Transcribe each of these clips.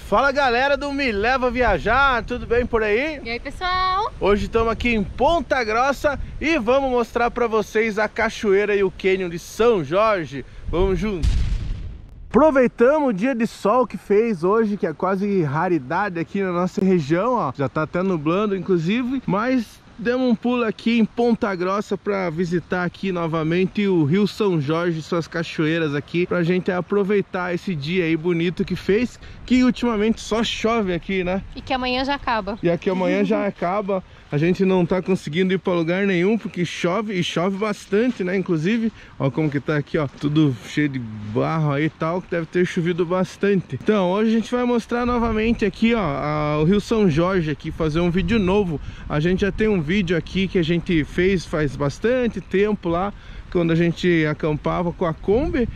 Fala galera do Me Leva Viajar, tudo bem por aí? E aí pessoal? Hoje estamos aqui em Ponta Grossa e vamos mostrar para vocês a cachoeira e o cânion de São Jorge. Vamos juntos! Aproveitamos o dia de sol que fez hoje, que é quase raridade aqui na nossa região, ó. Já tá até nublando inclusive, mas demos um pulo aqui em Ponta Grossa para visitar aqui novamente o Rio São Jorge, suas cachoeiras aqui, pra gente aproveitar esse dia aí bonito que fez, que ultimamente só chove aqui, né? E que amanhã já acaba. E aqui amanhã já acaba. A gente não tá conseguindo ir para lugar nenhum porque chove e chove bastante, né? Inclusive, ó como que tá aqui, ó, tudo cheio de barro aí e tal, que deve ter chovido bastante. Então, hoje a gente vai mostrar novamente aqui, ó, o Rio São Jorge aqui, fazer um vídeo novo. A gente já tem um vídeo aqui que a gente fez faz bastante tempo lá, quando a gente acampava com a Kombi.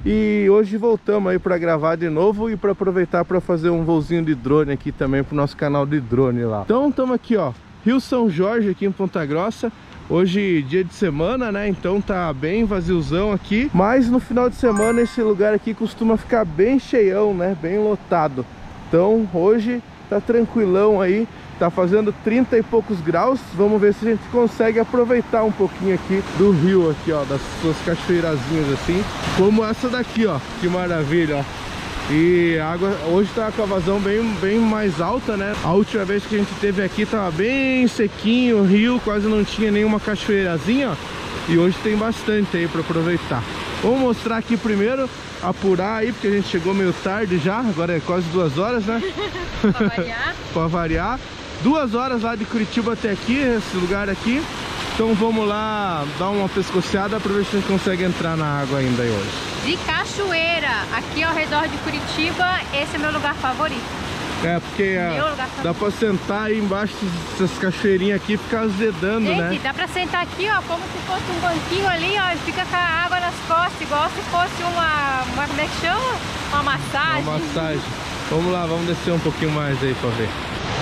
E hoje voltamos aí para gravar de novo e para aproveitar para fazer um voozinho de drone aqui também pro nosso canal de drone lá. Então, estamos aqui, ó, Rio São Jorge aqui em Ponta Grossa. Hoje dia de semana, né? Então tá bem vaziozão aqui. Mas no final de semana esse lugar aqui costuma ficar bem cheião, né? Bem lotado. Então hoje tá tranquilão aí. Tá fazendo 30 e poucos graus. Vamos ver se a gente consegue aproveitar um pouquinho aqui do rio aqui, ó. Das suas cachoeirazinhas assim. Como essa daqui, ó. Que maravilha, ó. E a água hoje tá com a vazão bem mais alta, né? A última vez que a gente teve aqui tava bem sequinho o rio, quase não tinha nenhuma cachoeirazinha, ó. E hoje tem bastante aí para aproveitar. Vamos mostrar aqui primeiro, apurar aí, porque a gente chegou meio tarde já, agora é quase 2 horas, né? Pra variar. Pra variar. 2 horas lá de Curitiba até aqui, esse lugar aqui. Então vamos lá dar uma pescoceada para ver se a gente consegue entrar na água ainda aí hoje. De cachoeira, aqui ao redor de Curitiba, esse é meu lugar favorito. É, porque dá pra sentar aí embaixo dessas cachoeirinhas aqui e ficar azedando, gente, né? Dá pra sentar aqui, ó, como se fosse um banquinho ali, ó, e fica com a água nas costas, igual se fosse uma como é que chama? Uma massagem. Uma massagem. Vamos lá, vamos descer um pouquinho mais aí pra ver.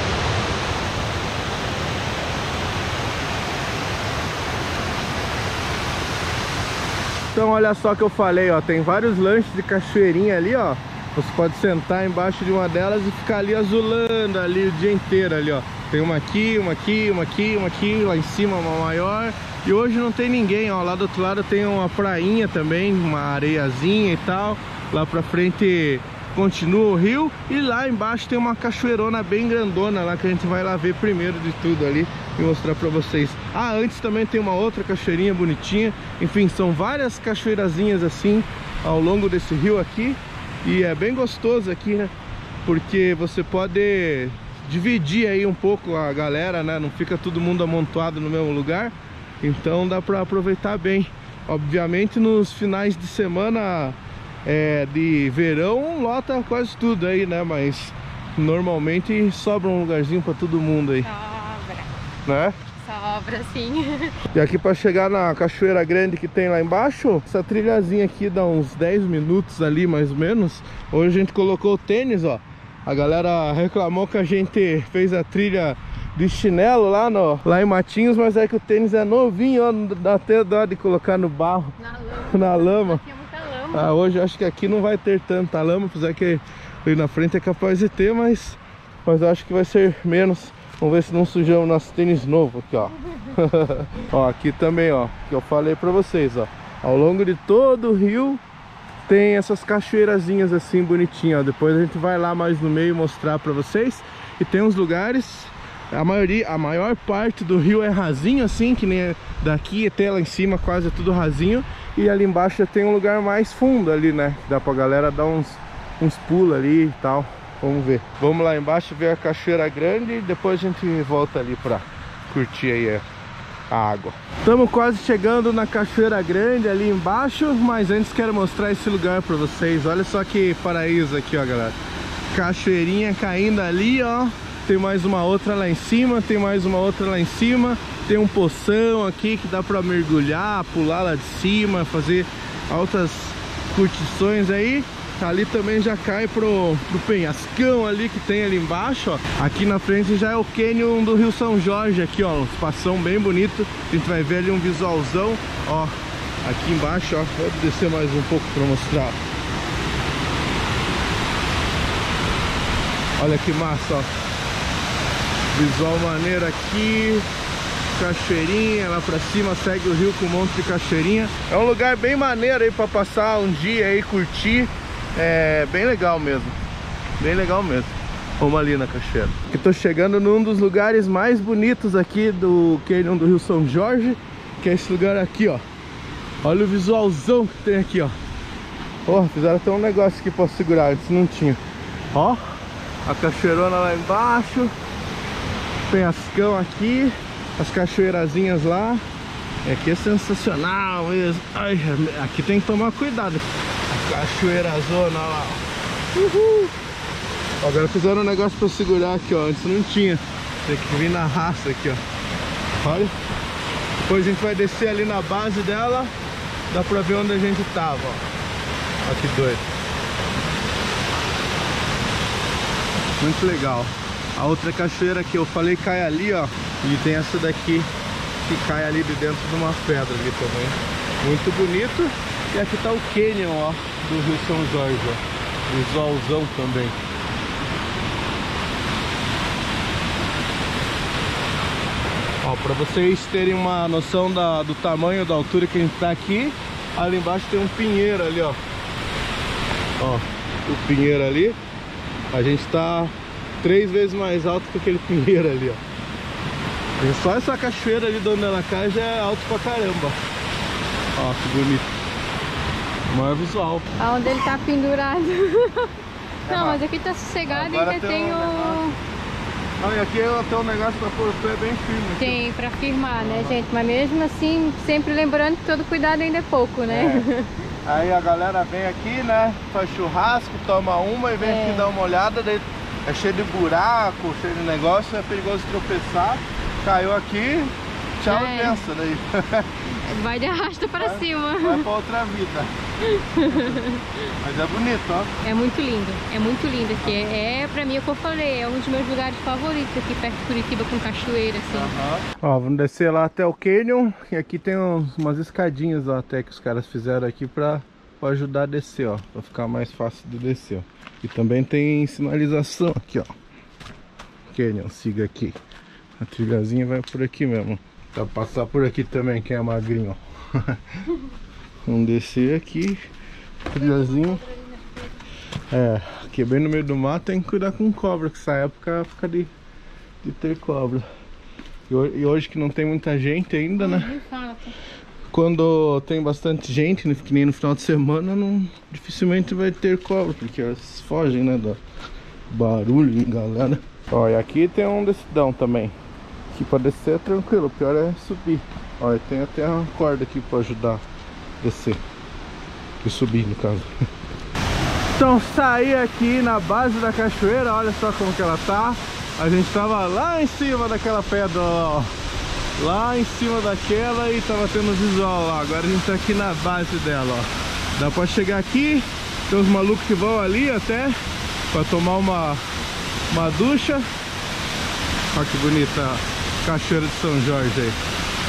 Então olha só que eu falei, ó, tem vários lanches de cachoeirinha ali, ó. Você pode sentar embaixo de uma delas e ficar ali azulando ali o dia inteiro ali, ó. Tem uma aqui, uma aqui, uma aqui, uma aqui, lá em cima uma maior. E hoje não tem ninguém, ó. Lá do outro lado tem uma prainha também, uma areiazinha e tal. Lá pra frente continua o rio e lá embaixo tem uma cachoeirona bem grandona lá que a gente vai lá ver primeiro de tudo ali e mostrar pra vocês. Ah, antes também tem uma outra cachoeirinha bonitinha. Enfim, são várias cachoeirazinhas assim ao longo desse rio aqui. E é bem gostoso aqui, né? Porque você pode dividir aí um pouco a galera, né? Não fica todo mundo amontoado no mesmo lugar. Então dá pra aproveitar bem. Obviamente nos finais de semana de verão lota quase tudo aí, né? Mas normalmente sobra um lugarzinho pra todo mundo aí. Sobra. Né? Sobra, sim. E aqui para chegar na cachoeira grande que tem lá embaixo, essa trilhazinha aqui dá uns 10 minutos ali mais ou menos. Hoje a gente colocou o tênis, ó. A galera reclamou que a gente fez a trilha de chinelo lá em Matinhos, mas é que o tênis é novinho, ó, dá até dó de colocar no barro, na lama. Aqui é muita lama. Ah, hoje acho que aqui não vai ter tanta lama, apesar que ali na frente é capaz de ter, mas eu acho que vai ser menos. Vamos ver se não sujamos nosso tênis novo aqui, ó. Ó, aqui também, ó, que eu falei pra vocês, ó. Ao longo de todo o rio tem essas cachoeirazinhas assim bonitinhas, ó. Depois a gente vai lá mais no meio mostrar pra vocês. E tem uns lugares, a maior parte do rio é rasinho assim, que nem daqui até lá em cima quase é tudo rasinho. E ali embaixo já tem um lugar mais fundo ali, né? Dá pra galera dar uns pulos ali e tal. Vamos ver. Vamos lá embaixo ver a cachoeira grande e depois a gente volta ali pra curtir aí a água. Estamos quase chegando na cachoeira grande ali embaixo, mas antes quero mostrar esse lugar pra vocês. Olha só que paraíso aqui, ó, galera. Cachoeirinha caindo ali, ó. Tem mais uma outra lá em cima, tem mais uma outra lá em cima. Tem um poção aqui que dá pra mergulhar, pular lá de cima, fazer altas curtições aí. Ali também já cai pro penhascão ali que tem ali embaixo, ó. Aqui na frente já é o cânion do Rio São Jorge aqui, ó. Um espação bem bonito. A gente vai ver ali um visualzão, ó. Aqui embaixo, ó. Vou descer mais um pouco pra mostrar. Olha que massa, ó. Visual maneiro aqui. Cachoeirinha lá pra cima, segue o rio com um monte de cachoeirinha. É um lugar bem maneiro aí pra passar um dia aí, curtir. É bem legal mesmo. Bem legal mesmo. Vamos ali na cachoeira. Aqui tô chegando num dos lugares mais bonitos aqui do Canyon do Rio São Jorge, que é esse lugar aqui, ó. Olha o visualzão que tem aqui, ó. Ó, fizeram até um negócio aqui pra segurar, antes não tinha. Ó, a cachoeirona lá embaixo. Penhascão aqui. As cachoeirazinhas lá. Aqui é sensacional mesmo. Ai, aqui tem que tomar cuidado. A cachoeira zona lá. Uhul. Agora fizeram um negócio pra segurar aqui, ó. Antes não tinha. Tem que vir na raça aqui, ó. Olha. Depois a gente vai descer ali na base dela. Dá pra ver onde a gente tava, ó. Olha que doido. Muito legal. A outra cachoeira que eu falei cai ali, ó. E tem essa daqui que cai ali de dentro de uma pedra ali também. Muito bonito. E aqui tá o Canyon, ó, do Rio São Jorge, ó. Visualzão também. Ó, pra vocês terem uma noção do tamanho, da altura que a gente tá aqui, ali embaixo tem um pinheiro ali, ó. Ó, o pinheiro ali. A gente tá 3 vezes mais alto que aquele pinheiro ali, ó. E só essa cachoeira ali de onde ela cai já é alto pra caramba. Ó, que bonito. O maior visual. Aonde ele tá pendurado. Não, mas aqui tá sossegado e ainda tem o... Não, e aqui tem um negócio pra pôr o pé bem firme. Aqui. Tem, pra firmar, né, gente? Mas mesmo assim, sempre lembrando que todo cuidado ainda é pouco, né? É. Aí a galera vem aqui, né? Faz churrasco, toma uma e vem aqui dar uma olhada. Daí é cheio de buraco, cheio de negócio, é perigoso tropeçar. Caiu aqui, tchau, benção daí. Vai de arrasta pra cima. Vai pra outra vida. Mas é bonito, ó. É muito lindo aqui. Pra mim, é o que eu falei, é um dos meus lugares favoritos aqui perto de Curitiba, com cachoeira, assim. Ó, vamos descer lá até o Canyon. E aqui tem umas escadinhas, ó, até que os caras fizeram aqui pra ajudar a descer, ó. Pra ficar mais fácil de descer, ó. E também tem sinalização aqui, ó. Canyon, siga aqui. A trilhazinha vai por aqui mesmo. Dá pra passar por aqui também, quem é magrinho, ó. Vamos descer aqui. Trilhazinho. É, aqui bem no meio do mato, tem que cuidar com cobra, que essa época fica de ter cobra. E hoje que não tem muita gente ainda, né? Quando tem bastante gente, que nem no final de semana, dificilmente vai ter cobra, porque elas fogem, né, do barulho, galera. Ó, e aqui tem um descidão também. Aqui pra descer é tranquilo, o pior é subir. Ó, e tem até uma corda aqui pra ajudar a descer. E subir, no caso. Então saí aqui na base da cachoeira, olha só como que ela tá. A gente tava lá em cima daquela pedra, ó. Lá em cima daquela e tava tendo visual lá. Agora a gente tá aqui na base dela, ó. Dá pra chegar aqui, tem uns malucos que vão ali até pra tomar uma ducha. Olha que bonita a cachoeira de São Jorge aí.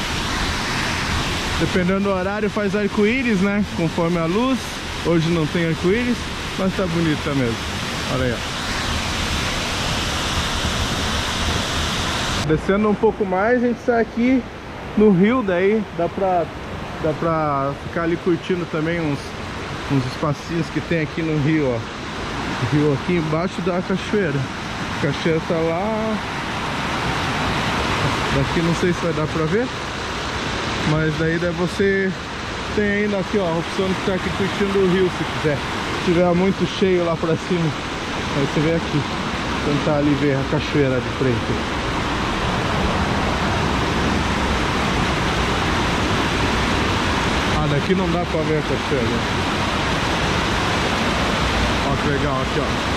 Dependendo do horário faz arco-íris, né? Conforme a luz. Hoje não tem arco-íris, mas tá bonita mesmo. Olha aí, ó. Descendo um pouco mais, a gente sai aqui no rio, daí dá pra ficar ali curtindo também uns espacinhos que tem aqui no rio, ó. O rio aqui embaixo da cachoeira. A cachoeira tá lá. Daqui não sei se vai dar pra ver, mas daí você tem ainda aqui, ó, a opção de ficar aqui curtindo o rio se quiser. Se tiver muito cheio lá pra cima, aí você vem aqui, tentar ali ver a cachoeira de frente. Ah, daqui não dá pra ver a cachoeira. Ó que legal aqui, ó.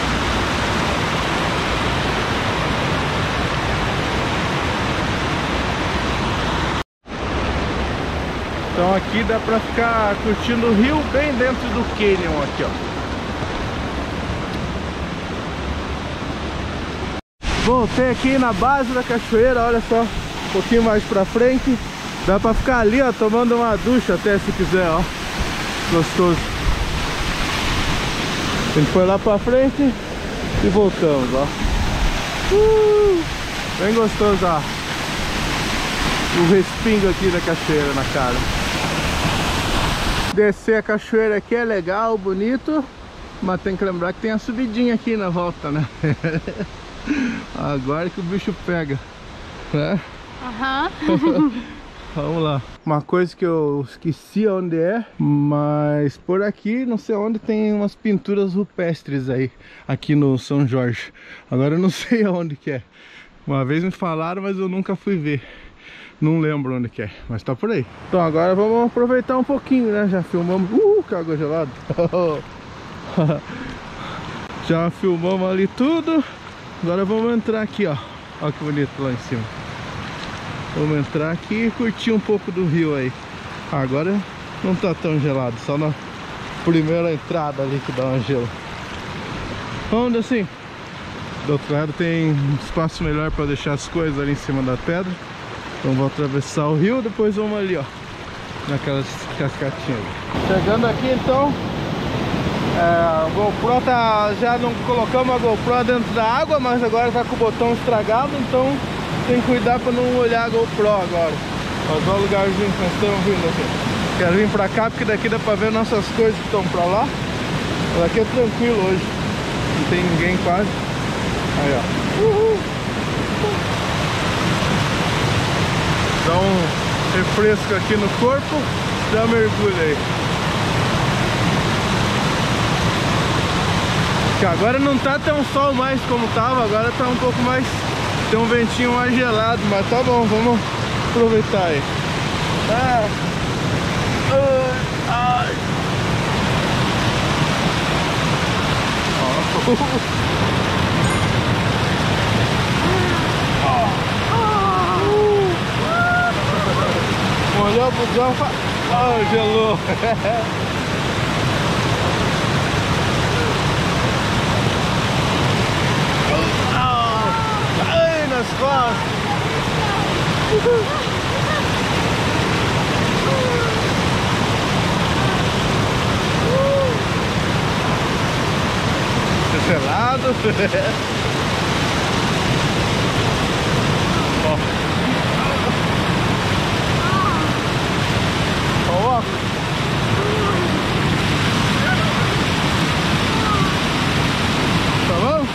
Então aqui dá pra ficar curtindo o rio bem dentro do Canyon aqui, ó. Voltei aqui na base da cachoeira, olha só, um pouquinho mais pra frente. Dá pra ficar ali, ó, tomando uma ducha até se quiser, ó. Gostoso. A gente foi lá pra frente E voltamos, ó. Bem gostoso, ó. O respingo aqui da cachoeira na cara. Descer a cachoeira aqui é legal, bonito, mas tem que lembrar que tem a subidinha aqui na volta, né? Agora que o bicho pega, né? Vamos lá. Uma coisa que eu esqueci onde é, mas por aqui, não sei onde, tem umas pinturas rupestres aí, aqui no São Jorge. Agora eu não sei onde que é. Uma vez me falaram, mas eu nunca fui ver. Não lembro onde que é, mas tá por aí. Então agora vamos aproveitar um pouquinho, né? Já filmamos... que água gelada! Já filmamos ali tudo. Agora vamos entrar aqui, ó. Olha que bonito lá em cima. Vamos entrar aqui e curtir um pouco do rio aí. Agora não tá tão gelado, só na primeira entrada ali que dá uma gelo. Onde assim? Do outro lado tem um espaço melhor para deixar as coisas ali em cima da pedra. Então vou atravessar o rio, depois vamos ali, ó, naquelas cascatinhas. Chegando aqui então, a GoPro tá, já não colocamos a GoPro dentro da água, mas agora tá com o botão estragado, então tem que cuidar para não olhar a GoPro agora. Olha o lugarzinho que nós estamos vindo aqui. Quero vir pra cá porque daqui dá pra ver nossas coisas que estão pra lá. Daqui é tranquilo hoje, não tem ninguém quase. Aí, ó. Dá um refresco aqui no corpo, já mergulha aí. Que agora não tá tão sol mais como tava, agora tá um pouco mais... Tem um ventinho mais gelado, mas tá bom, vamos aproveitar aí. Molhou o busão, gelou. Ai, nas costas. Gelado. Ó. Tá bom?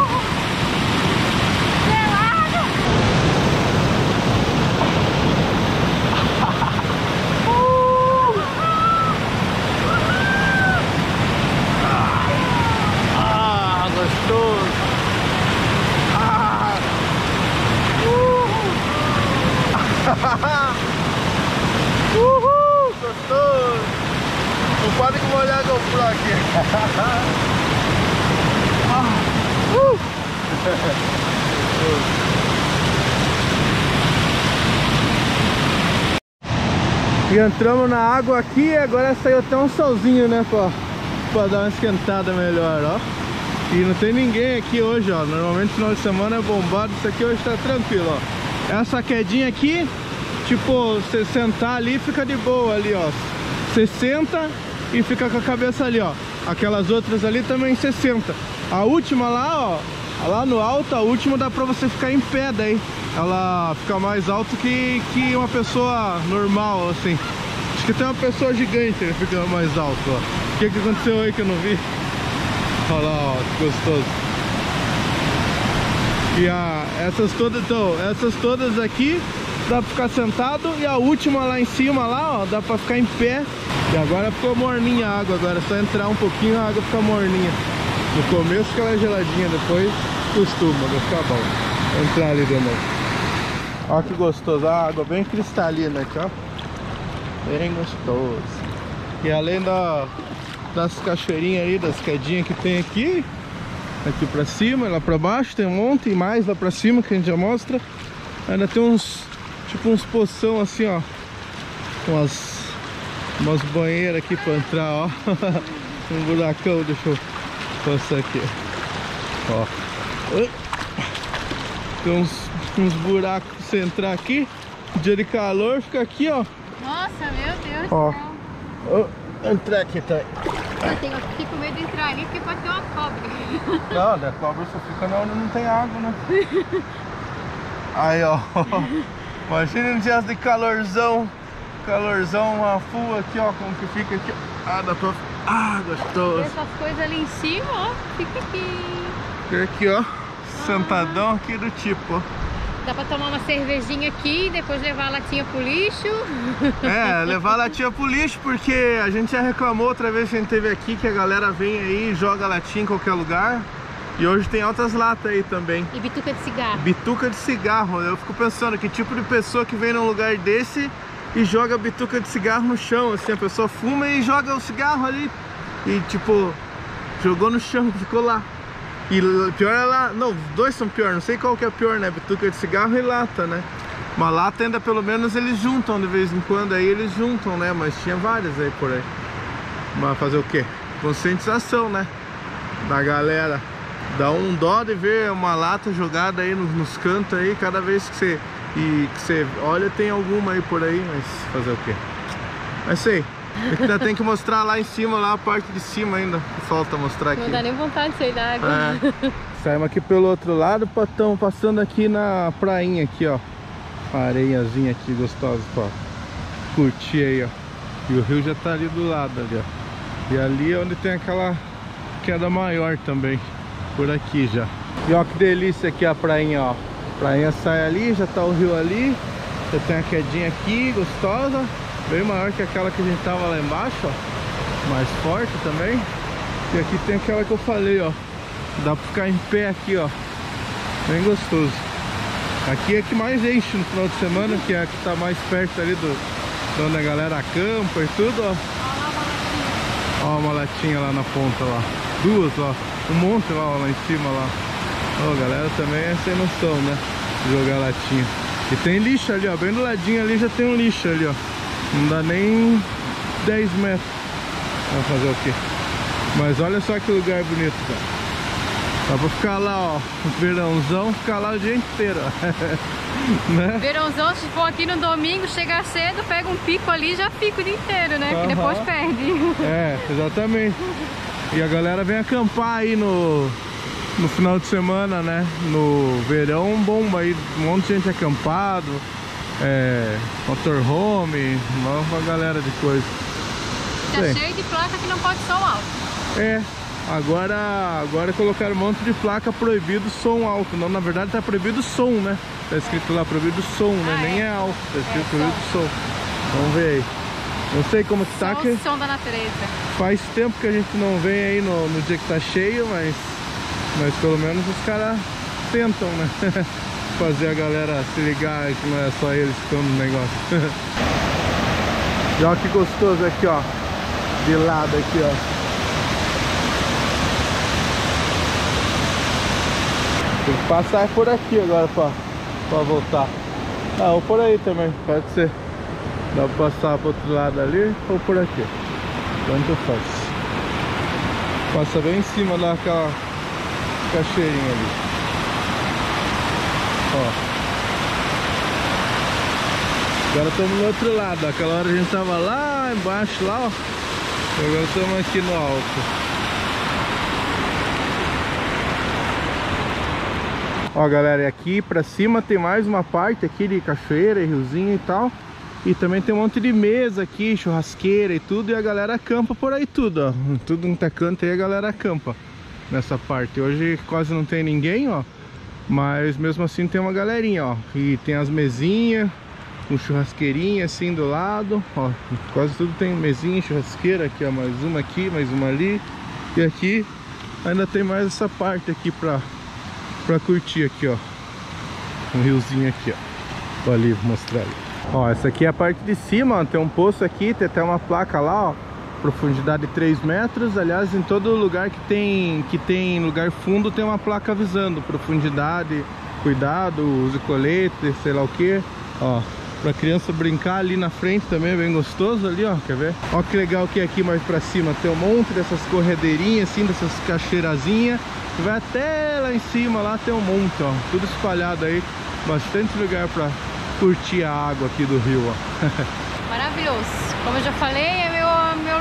Uhul, gostoso. Não pode molhar a GoPro aqui. E entramos na água aqui, agora saiu até um solzinho, né, pra dar uma esquentada melhor, ó. E não tem ninguém aqui hoje, ó. Normalmente final de semana é bombado, isso aqui hoje tá tranquilo, ó. Essa quedinha aqui, tipo, você sentar ali fica de boa ali, ó. Você senta e fica com a cabeça ali, ó. Aquelas outras ali também você senta. A última lá, ó, lá no alto, a última dá pra você ficar em pé daí. Ela fica mais alto que uma pessoa normal, assim. Acho que tem uma pessoa gigante que fica mais alto, ó. O que aconteceu aí que eu não vi? Olha lá, ó, que gostoso. E essas todas, então, essas todas aqui dá pra ficar sentado, e a última lá em cima, lá, ó, dá pra ficar em pé. E agora ficou morninha a água, agora é só entrar um pouquinho a água fica morninha. No começo que ela é geladinha, depois costuma, vai ficar bom. Vou entrar ali de novo. Olha que gostoso, a água bem cristalina aqui, ó. Bem gostoso. E além das cachoeirinhas aí, das quedinhas que tem aqui pra cima, lá pra baixo tem um monte, e mais lá pra cima que a gente já mostra. Ainda tem uns, tipo uns poção assim, ó, umas banheiras aqui pra entrar, ó. Um buracão, deixa eu passar aqui, ó. Tem uns buracos pra você entrar aqui. Dia de calor fica aqui, ó. Nossa, meu Deus ó. do céu. Entrar aqui, tá? Eu fico com medo de entrar ali porque pode ter uma cobra. Não, a cobra só fica onde não tem água, né? Aí, ó. Imagina um dia de calorzão, uma full aqui, ó, como que fica aqui. Ah, dá pra... Ah, gostoso. Essas coisas ali em cima, ó, fica aqui. Fica aqui, ó, sentadão aqui do tipo, ó. Dá pra tomar uma cervejinha aqui e depois levar a latinha pro lixo. É, levar a latinha pro lixo, porque a gente já reclamou outra vez que a gente teve aqui, que a galera vem aí e joga latinha em qualquer lugar. E hoje tem altas latas aí também. E bituca de cigarro. Bituca de cigarro. Eu fico pensando, que tipo de pessoa que vem num lugar desse e joga bituca de cigarro no chão, assim, a pessoa fuma e joga o cigarro ali. E tipo, jogou no chão, ficou lá. E pior é lá, não, os dois são pior, não sei qual que é pior, né? Bituca de cigarro e lata, né? Uma lata ainda pelo menos eles juntam de vez em quando, aí eles juntam, né? Mas tinha várias aí por aí. Mas fazer o quê? Conscientização, né? Da galera. Dá um dó de ver uma lata jogada aí nos cantos aí, cada vez que você olha tem alguma aí por aí, mas fazer o quê? É isso aí. Ainda tem que mostrar lá em cima, lá a parte de cima ainda, que falta mostrar aqui. Não dá nem vontade de sair da água. É. Saímos aqui pelo outro lado, estamos passando aqui na prainha aqui, ó. Uma areiazinha aqui gostosa pra curtir aí, ó. E o rio já tá ali do lado ali, ó. E ali é onde tem aquela queda maior também. Por aqui já. E ó que delícia aqui a prainha, ó. A prainha sai ali, já tá o rio ali. Já tem a quedinha aqui, gostosa. Bem maior que aquela que a gente tava lá embaixo, ó. Mais forte também. E aqui tem aquela que eu falei, ó. Dá pra ficar em pé aqui, ó. Bem gostoso. Aqui é que mais enche no final de semana, que é a que tá mais perto ali de onde a galera acampa e tudo, ó. Ó uma latinha lá na ponta lá. Duas, ó. Um monte lá em cima lá. Ó, a galera também é sem noção, né? Jogar latinha. E tem lixo ali, ó. Bem do ladinho ali já tem um lixo ali, ó. Não dá nem 10 metros. Vai fazer o quê? Mas olha só que lugar bonito, cara. Dá pra ficar lá, ó. No verãozão, ficar lá o dia inteiro, ó. Né? Verãozão, se for aqui no domingo, chegar cedo, pega um pico ali e já fica o dia inteiro, né? Que depois perde. É, exatamente. E a galera vem acampar aí no final de semana, né? No verão bomba aí, um monte de gente acampado, motorhome, uma galera de coisa. Tá cheio de placa que não pode som alto. É, agora colocaram um monte de placa proibido som alto. Não, na verdade tá proibido som, né? Tá escrito lá proibido som, né? Nem é alto, tá escrito proibido som. Vamos ver aí. Não sei como que tá. Só o som da natureza. Faz tempo que a gente não vem aí no dia que tá cheio, mas pelo menos os caras tentam, né? Fazer a galera se ligar que não é só eles que estão no negócio. E olha que gostoso aqui, ó. De lado aqui, ó. Tem que passar por aqui agora pra voltar. Ah, ou por aí também, pode ser. Dá pra passar pro outro lado ali ou por aqui. Tanto faz. Passa bem em cima daquela cachoeirinha ali. Ó. Agora estamos no outro lado. Aquela hora a gente tava lá embaixo, lá, ó. Agora estamos aqui no alto. Ó, galera, aqui pra cima tem mais uma parte aqui de cachoeira e riozinho e tal. E também tem um monte de mesa aqui, churrasqueira e tudo. E a galera acampa por aí tudo, ó. Tudo no canto aí a galera acampa nessa parte. Hoje quase não tem ninguém, ó. Mas mesmo assim tem uma galerinha, ó. E tem as mesinhas, um churrasqueirinha assim do lado, ó. Quase tudo tem mesinha, churrasqueira. Aqui, ó, mais uma aqui, mais uma ali. E aqui ainda tem mais essa parte aqui pra curtir aqui, ó. Um riozinho aqui, ó. Tô ali, vou mostrar ali. Ó, essa aqui é a parte de cima, ó. Tem um poço aqui, tem até uma placa lá, ó. Profundidade de 3 metros. Aliás, em todo lugar que tem lugar fundo tem uma placa avisando profundidade, cuidado, use colete, sei lá o que. Ó, pra criança brincar ali na frente também é bem gostoso ali, ó. Quer ver? Ó que legal que aqui mais pra cima tem um monte dessas corredeirinhas assim, dessas cachoeirazinhas. Vai até lá em cima, lá tem um monte, ó. Tudo espalhado aí. Bastante lugar pra curtir a água aqui do rio, ó. Maravilhoso. Como eu já falei, é meu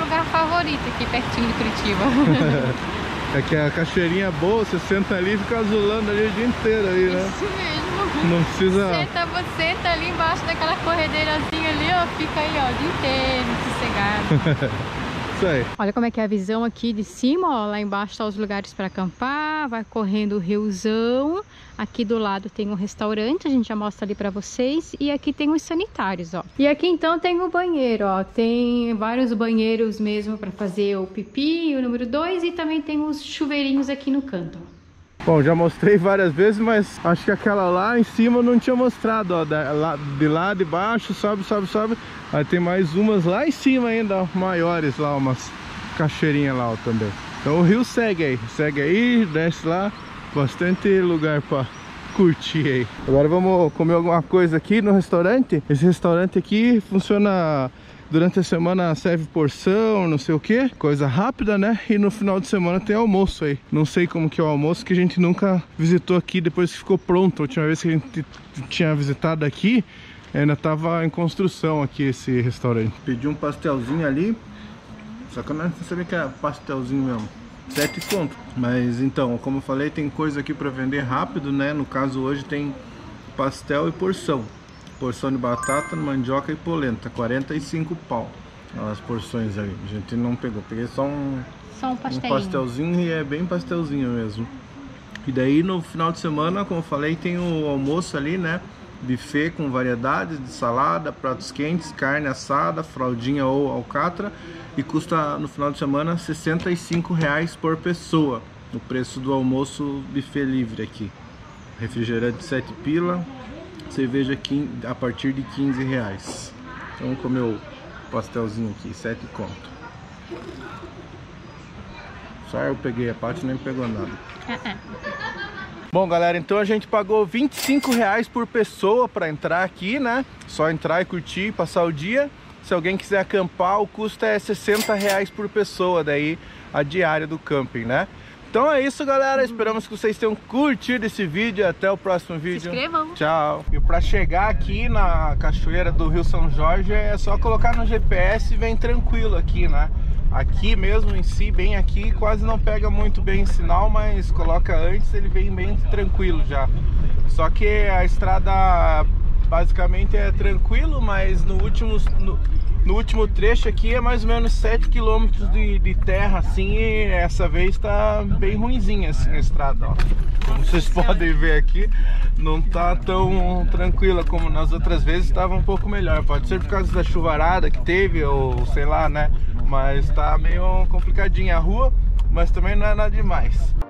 lugar favorito aqui pertinho de Curitiba. É que a cachoeirinha é boa, você senta ali e fica azulando ali o dia inteiro aí, né? Isso mesmo. Não precisa... Senta ali embaixo daquela corredeirazinha ali, ó, fica aí, ó, o dia inteiro, sossegado. Isso aí. Olha como é que é a visão aqui de cima, ó, lá embaixo tá os lugares para acampar, vai correndo o riozão. Aqui do lado tem um restaurante, a gente já mostra ali para vocês, e aqui tem os sanitários, ó. E aqui então tem o banheiro, ó, tem vários banheiros mesmo para fazer o pipi, o número 2, e também tem os chuveirinhos aqui no canto, ó. Bom, já mostrei várias vezes, mas acho que aquela lá em cima eu não tinha mostrado, ó, de lá de baixo, sobe, sobe, sobe. Aí tem mais umas lá em cima ainda, ó, maiores lá, umas cachoeirinhas lá, ó, também. Então o rio segue aí, desce lá, bastante lugar pra curtir aí. Agora vamos comer alguma coisa aqui no restaurante. Esse restaurante aqui funciona... Durante a semana serve porção, não sei o que, coisa rápida, né? E no final de semana tem almoço aí. Não sei como que é o almoço, que a gente nunca visitou aqui depois que ficou pronto. A última vez que a gente tinha visitado aqui, ainda tava em construção aqui esse restaurante. Pedi um pastelzinho ali, só que eu não sabia que era pastelzinho mesmo. 7 conto. Mas então, como eu falei, tem coisa aqui para vender rápido, né? No caso hoje tem pastel e porção. Porção de batata, mandioca e polenta, 45 pau. As porções aí, a gente não pegou. Peguei só um pastelzinho e é bem pastelzinho mesmo. E daí no final de semana, como eu falei, tem o almoço ali, né? Buffet com variedades de salada, pratos quentes, carne assada, fraldinha ou alcatra. E custa no final de semana R$65 por pessoa. O preço do almoço buffet livre aqui. Refrigerante 7 pila. Cerveja aqui a partir de R$15. Então vamos comer o pastelzinho aqui, 7 conto. Só eu peguei, a parte nem pegou nada. Bom galera, então a gente pagou R$25 por pessoa para entrar aqui, né? Só entrar e curtir, passar o dia. Se alguém quiser acampar, o custo é R$60 por pessoa, daí a diária do camping, né? Então é isso galera, esperamos que vocês tenham curtido esse vídeo. Até o próximo vídeo. Se inscrevam. Tchau. E para chegar aqui na cachoeira do Rio São Jorge é só colocar no GPS e vem tranquilo aqui, né? Aqui mesmo em si, bem aqui, quase não pega muito bem sinal, mas coloca antes, ele vem bem tranquilo já. Só que a estrada basicamente é tranquilo, mas no último trecho aqui é mais ou menos 7 km de terra, assim, e essa vez tá bem ruinzinha assim a estrada, ó. Como vocês podem ver aqui, não tá tão tranquila como nas outras vezes, estava um pouco melhor. Pode ser por causa da chuvarada que teve, ou sei lá, né? Mas tá meio complicadinha a rua, mas também não é nada demais.